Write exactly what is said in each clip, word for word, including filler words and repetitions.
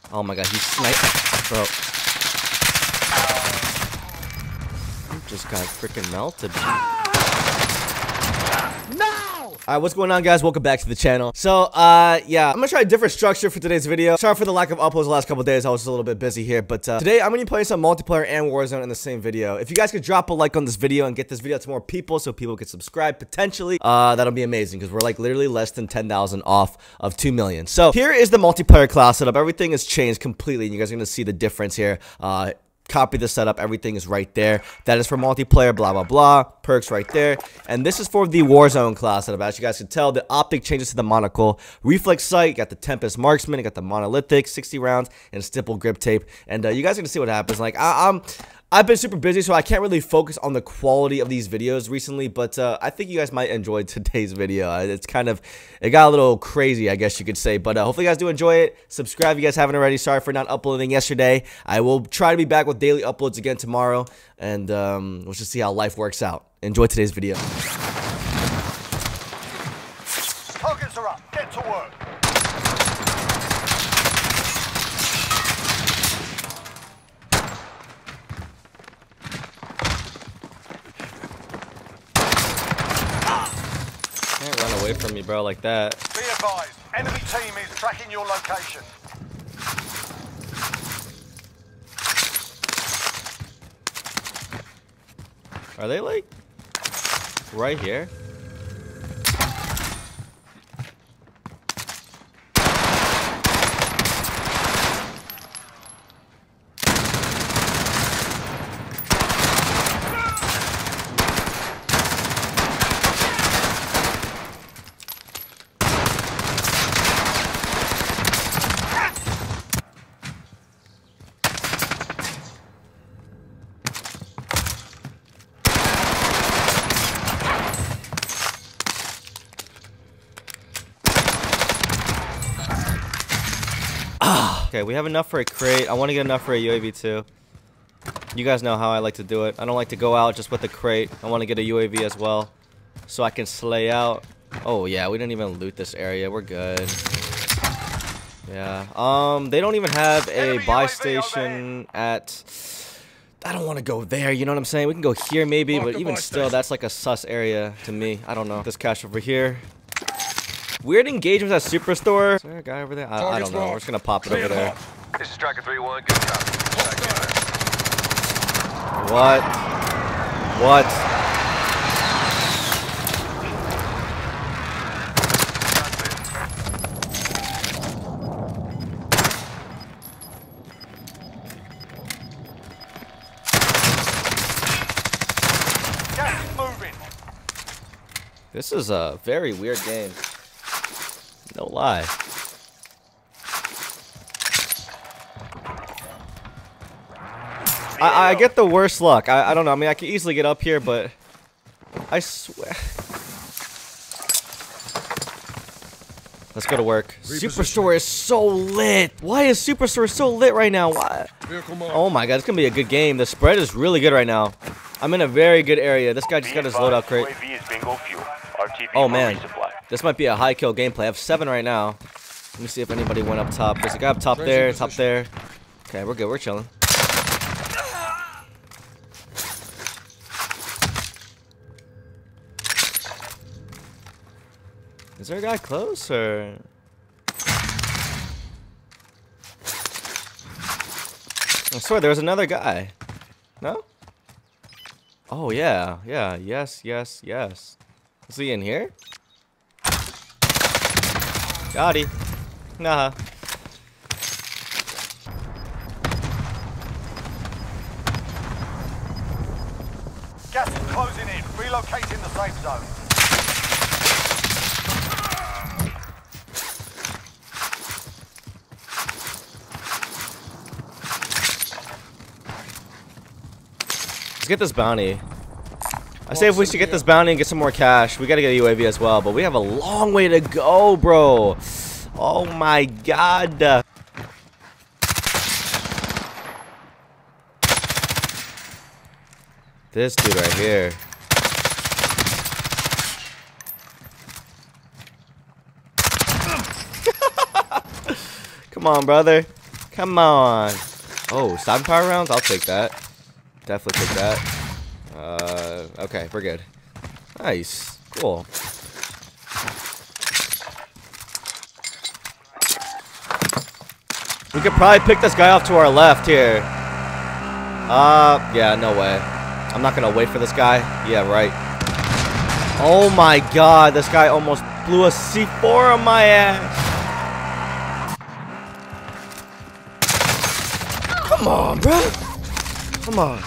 Oh my god, he's sniping, bro. You just got freaking melted. Alright, what's going on, guys? Welcome back to the channel. So, uh, yeah, I'm gonna try a different structure for today's video. Sorry for the lack of uploads the last couple days. I was just a little bit busy here, but uh, today I'm gonna be playing some multiplayer and Warzone in the same video. If you guys could drop a like on this video and get this video to more people so people can subscribe potentially, uh, that'll be amazing because we're like literally less than ten thousand off of two million. So here is the multiplayer class setup. Everything has changed completely, and you guys are gonna see the difference here. Uh, Copy the setup, everything is right there. That is for multiplayer, blah blah blah. Perks right there. And this is for the Warzone class setup. As you guys can tell, the optic changes to the monocle. Reflex sight, you got the Tempest Marksman, you got the monolithic, sixty rounds, and stipple grip tape. And uh, you guys are gonna see what happens. Like I, I'm I've been super busy, so I can't really focus on the quality of these videos recently, but uh, I think you guys might enjoy today's video. It's kind of, it got a little crazy, I guess you could say, but uh, hopefully you guys do enjoy it. Subscribe if you guys haven't already. Sorry for not uploading yesterday. I will try to be back with daily uploads again tomorrow, and um, we'll just see how life works out. Enjoy today's video. Targets are up. Get to work. Can't run away from me, bro, like that. Be advised, enemy team is tracking your location. Are they like right here? Okay, we have enough for a crate. I want to get enough for a U A V too. You guys know how I like to do it. I don't like to go out just with the crate. I want to get a U A V as well, so I can slay out. Oh yeah, we didn't even loot this area. We're good. Yeah. Um, they don't even have a buy station at. I don't want to go there. You know what I'm saying? We can go here maybe, but even still, that's like a sus area to me. I don't know. This cash over here. Weird engagements at Superstore. Is there a guy over there? I, I don't know. We're just gonna pop it over there. This is Tracker three one. Good job. What? What? Gas is moving. This is a very weird game. No lie. I, I get the worst luck. I, I don't know. I mean, I can easily get up here, but I swear. Let's go to work. Superstore is so lit. Why is Superstore so lit right now? Why? Oh my god, it's gonna be a good game. The spread is really good right now. I'm in a very good area. This guy just got his loadout crate. Oh man. This might be a high kill gameplay. I have seven right now. Let me see if anybody went up top. There's a guy up top there, top there. Okay, we're good. We're chilling. Is there a guy close or? I swear there was another guy. No? Oh yeah, yeah, yes, yes, yes. Is he in here? Got him. Nah. Gas is closing in. Relocating the safe zone. Let's get this bounty. I say if we should get this bounty and get some more cash, we gotta get a U A V as well, but we have a long way to go, bro. Oh my god. This dude right here. Come on, brother. Come on. Oh, stopping power rounds? I'll take that. Definitely take that. Uh, okay, we're good. Nice. Cool. We could probably pick this guy off to our left here. Uh, yeah, no way. I'm not gonna wait for this guy. Yeah, right. Oh my god, this guy almost blew a C four on my ass. Come on, bro. Come on.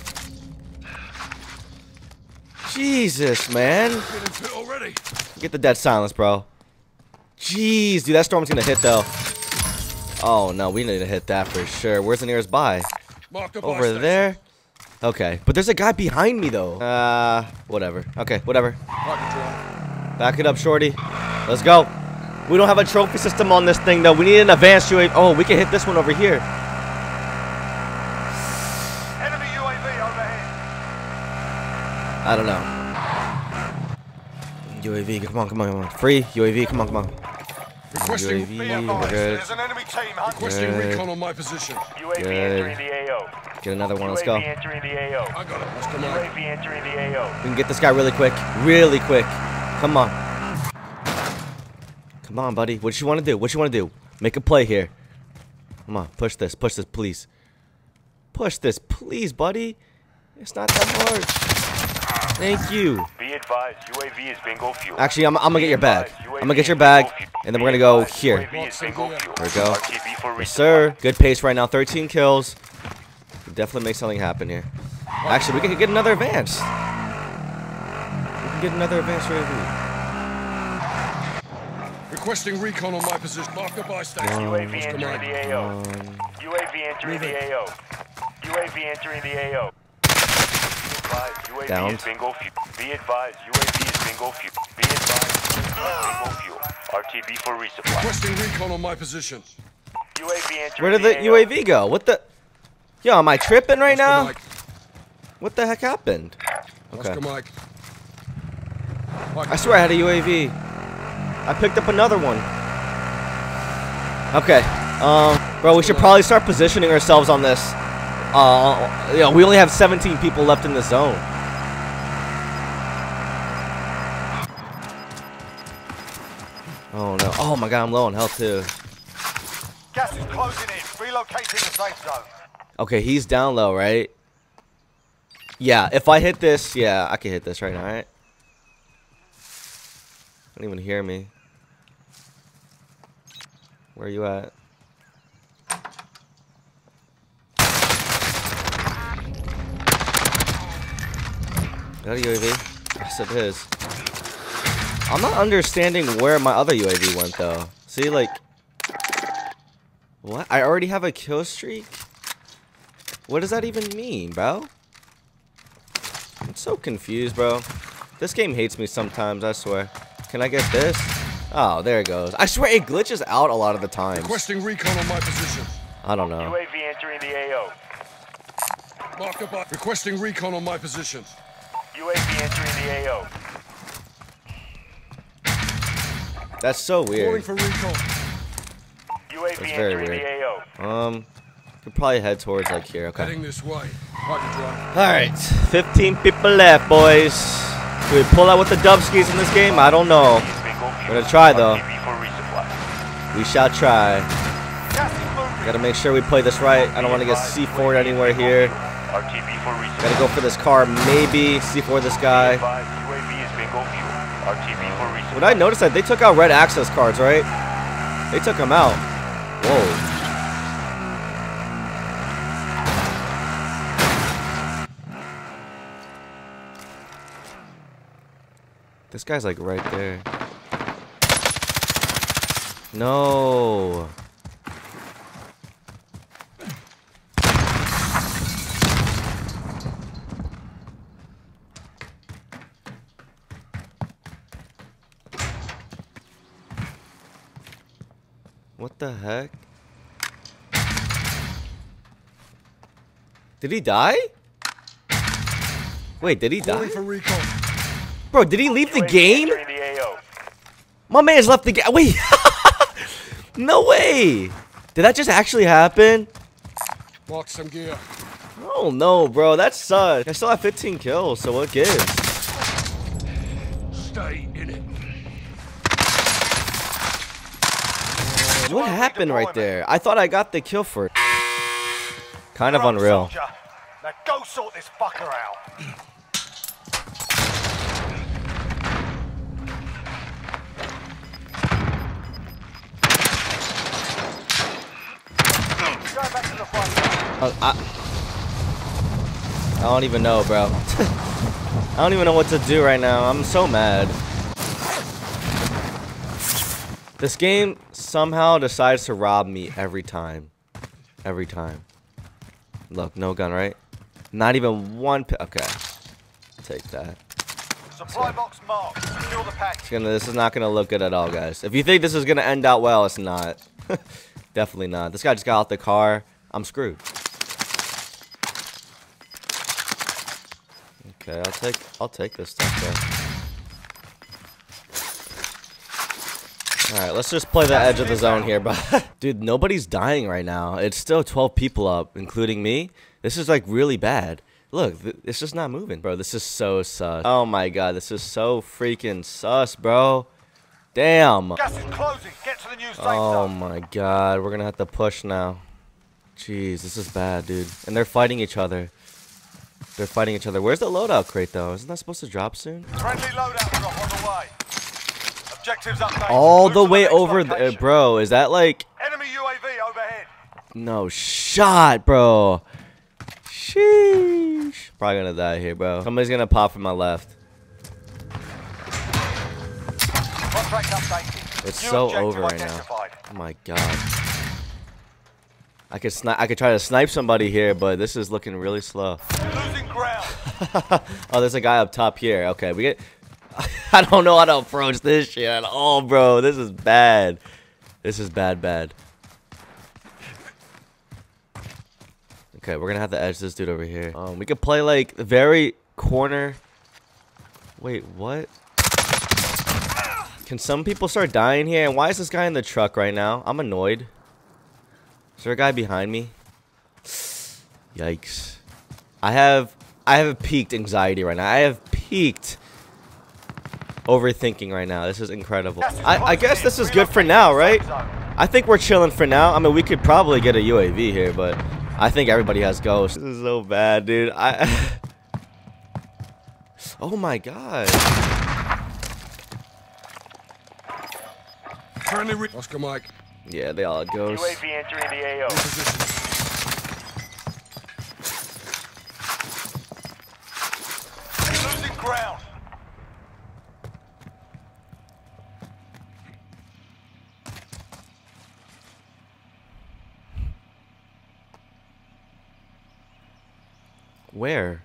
Jesus, man. Get the dead silence, bro. Jeez, dude, that storm's gonna hit, though. Oh, no, we need to hit that for sure. Where's the nearest buy? Over there? Okay, but there's a guy behind me, though. Uh, whatever. Okay, whatever. Back it up, shorty. Let's go. We don't have a trophy system on this thing, though. We need an advanced U A V. Oh, we can hit this one over here. Enemy U A V overhead. I don't know. U A V, come on, come on, come on. Free U A V, come on, come on. Requesting U A V, be we're advised, good. there's an enemy team hunting. Requesting Good. recon on my position. U A V Good. entering the A O. Get another one, let's go. U A V entering the A O. I got it. Let's come U on. A V entering the A O. We can get this guy really quick. Really quick. Come on. Come on, buddy. What you want to do? What you want to do? Make a play here. Come on. Push this. Push this, please. Push this, please, buddy. It's not that hard. Thank you. Be advised, U A V is bingo fuel. Actually, I'm, I'm going to get your bag. I'm going to get your bag, and then we're going to go here. U A V is bingo fuel. There we go. R T B for Yes, resupply. sir. Good pace right now. thirteen kills. We'll definitely make something happen here. Actually, we can get another advance. We can get another advance U A V. Requesting recon on my position. Marker by station. U A V Let's come entering on. the A O. U A V entering the A O. U A V entering the A O. Be advised, U A V Downed. is bingo fuel. Be advised, U A V is bingo fuel. Be advised, U A V is bingo fuel. R T B for resupply. Requesting recon on my position. U A V entering Where did the A O. U A V go? What the? Yo, am I tripping right Oscar now? Mike. What the heck happened? Okay. Oscar Mike. Mike. I swear I had a U A V. I picked up another one. Okay. Um, bro, we should probably start positioning ourselves on this. Uh, you know, we only have seventeen people left in the zone. Oh no. Oh my god, I'm low on health too. Gas is closing in. Relocating the safe zone. Okay, he's down low, right? Yeah, if I hit this, yeah, I can hit this right now, right? Don't even hear me. Where are you at? Is that a U A V? Yes, it is. I'm not understanding where my other U A V went, though. See, like... What? I already have a kill streak? What does that even mean, bro? I'm so confused, bro. This game hates me sometimes, I swear. Can I get this? Oh, there it goes. I swear it glitches out a lot of the times. Requesting recon on my position. I don't U know. A V entering the A O. Marker by. Requesting recon on my position. U A V entering the A O. That's so Calling weird. for recon. U A V That's very entering weird. the A O. Um, could probably head towards like here. Okay. Heading this way. Marker drive. All right, fifteen people left, boys. Do we pull out with the dubskis in this game? I don't know. We're gonna try though. R T B for resupply. We shall try. Gas is moving. Gotta make sure we play this right. I don't want to get C four'd anywhere here. R T B for resupply. Gotta go for this car, maybe C four this guy. U A V is bingo fuel. R T B for resupply. Would I notice that they took out red access cards, right? They took them out. Whoa. This guy's like right there. No. What the heck? Did he die? Wait, did he die? Calling for recon. Bro, did he leave the U A V game? entering the A O. My man's left the game. Wait. No way. Did that just actually happen? Mark some gear. Oh no, bro, that sucks. I still have fifteen kills, so what gives? Stay in it. What happened right there? I thought I got the kill for it. Kind of unreal. Now go sort this fucker out. Go back to the front. Uh, I, I don't even know, bro. I don't even know what to do right now. I'm so mad. This game somehow decides to rob me every time. Every time. Look, no gun, right? Not even one pi- okay. Take that. Supply box marked. Secure the package. It's gonna, this is not gonna look good at all, guys. If you think this is gonna end out well, it's not. Definitely not. This guy just got out the car. I'm screwed. Okay, I'll take I'll take this stuff, bro. Alright, let's just play the edge of the zone here, but dude, nobody's dying right now. It's still twelve people up, including me. This is like really bad. Look, th it's just not moving, bro. This is so sus. Oh my god, this is so freaking sus, bro. Damn. Gas is closing. Get to the new safe Oh zone. my god, we're gonna have to push now. Jeez, this is bad, dude. And they're fighting each other. They're fighting each other. Where's the loadout crate, though? Isn't that supposed to drop soon? Friendly loadout drop on the way. Objectives updated. All Move the to way next over there, location. bro. Is that like... Enemy U A V overhead. No shot, bro. Sheesh. Probably gonna die here, bro. Somebody's gonna pop from my left. Contract updated. It's New so objective over right now. identified. Oh my god. I could snipe. I could try to snipe somebody here, but this is looking really slow. You're losing ground. Oh, there's a guy up top here. Okay, we get... I don't know how to approach this shit at all, bro. This is bad. This is bad, bad. Okay, we're gonna have to edge this dude over here. Um, we could play like the very corner. Wait, what? Can some people start dying here? And why is this guy in the truck right now? I'm annoyed. Is there a guy behind me? Yikes. I have I have peaked anxiety right now. I have peaked overthinking right now. This is incredible. I, I guess this is good for now, right? I think we're chilling for now. I mean, we could probably get a U A V here, but I think everybody has ghosts. This is so bad, dude. I Oh my god. Friendly re- Oscar Mike. Yeah, they all had U ghosts. A V entering the A O. Position. You're losing ground. Where?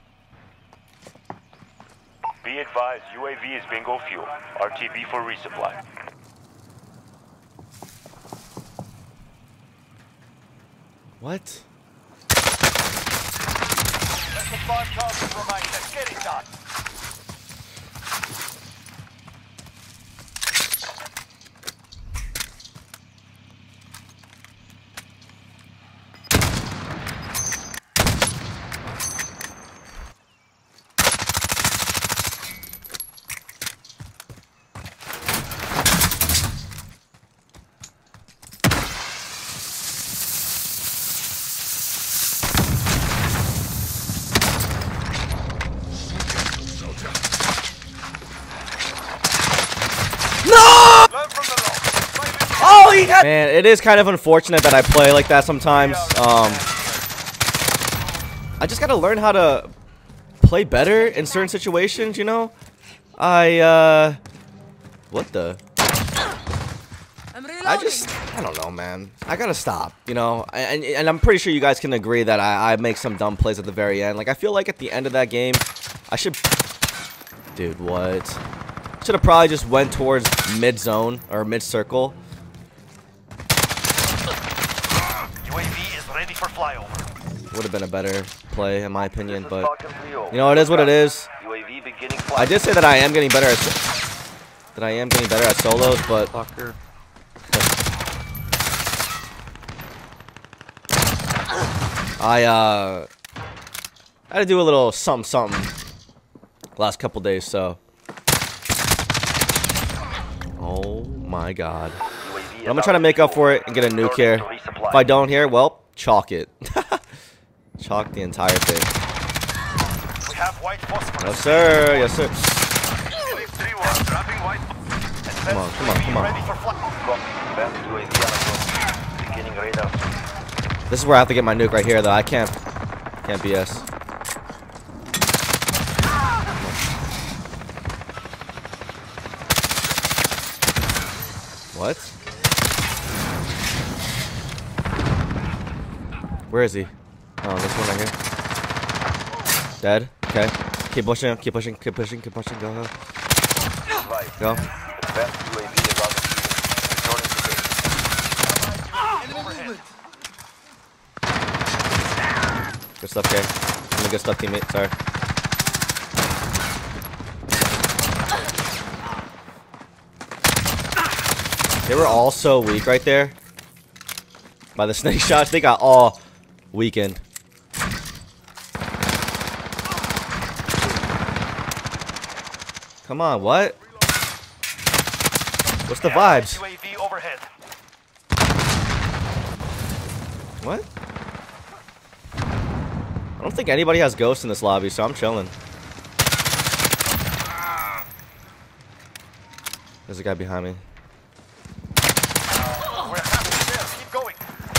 Be advised, U A V is bingo fuel. R T B for resupply. What? Let the five targets remain. Let's get it done. No! Learn from the loss. Oh, he had. Man, it is kind of unfortunate that I play like that sometimes. Um, I just gotta learn how to play better in certain situations. You know, I uh, what the? I just, I don't know, man. I gotta stop, you know. And and I'm pretty sure you guys can agree that I I make some dumb plays at the very end. Like I feel like at the end of that game, I should. Dude, what? Should have probably just went towards mid zone or mid circle. U A V is ready for flyover. Would have been a better play, in my opinion. But you know, it is what it is. I did say that I am getting better at that I am getting better at solos, but I uh I had to do a little something something last couple days, so. Oh my god. I'm gonna try to make up for it and get a nuke here. If I don't here, well, chalk it. Chalk the entire thing. We have white phosphorus. Yes sir, yes sir. Come on, come on, come on. Ready for flight. Beginning radar. This is where I have to get my nuke right here, though. I can't, can't B S. What? Where is he? Oh, this one right here. Dead. Okay. Keep pushing. Keep pushing. Keep pushing. Keep pushing. Go. Go. Go. Good stuff, Kay. I'm a good stuff, teammate. Sorry. They were all so weak right there. By the snake shots, they got all weakened. Come on, what? What's the vibes? U A V overhead. What? I don't think anybody has ghosts in this lobby, so I'm chilling. There's a guy behind me. We're halfway there. Keep going.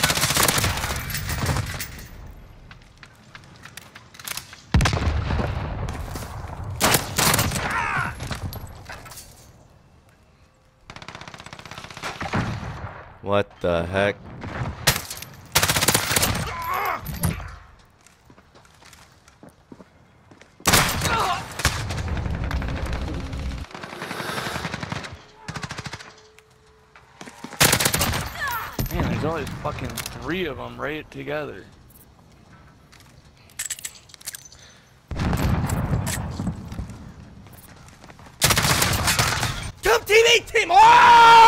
What the heck? Man, there's only fucking three of them right together. Come teammate team! Oh!